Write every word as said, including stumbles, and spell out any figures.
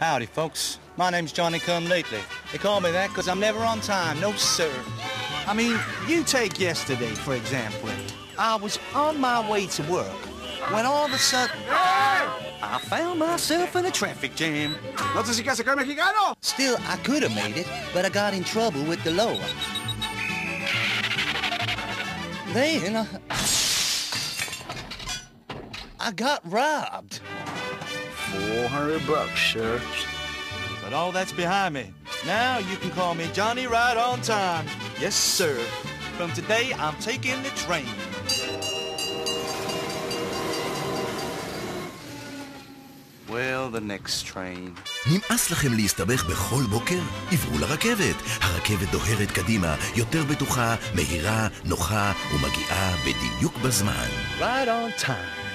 Howdy, folks. My name's Johnny Come Lately. They call me that because I'm never on time. No, sir. I mean, you take yesterday, for example. I was on my way to work when all of a sudden I found myself in a traffic jam. ¿No te sigas acá, mexicano? Still, I could have made it, but I got in trouble with the law. Then, uh, I got robbed. Four hundred bucks, sir. But all that's behind me. Now you can call me Johnny right on time. Yes, sir. From today, I'm taking the train. Well, the next train. נמאס לכם להסתבך בכל בוקר? עברו לרכבת. הרכבת דוהרת קדימה, יותר בטוחה, מהירה, נוחה ומגיעה בדיוק בזמן. Right on time.